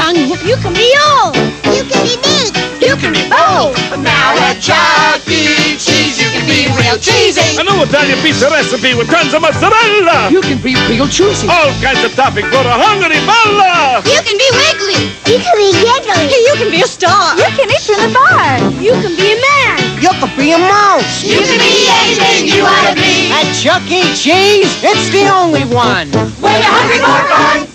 young. You can be old. You can be neat. You can be bold. Now at Chuck E. Cheese, you can be real cheesy. A new Italian pizza recipe with tons of mozzarella. You can be real juicy. All kinds of toppings for a hungry bella. You can be wiggly. You can be giggly. You can be a star. You can eat from the bar. You can be a man. You can be a mouse. You can be anything you want to be. At Chuck E. Cheese, it's the only one. When you're hungry for fun,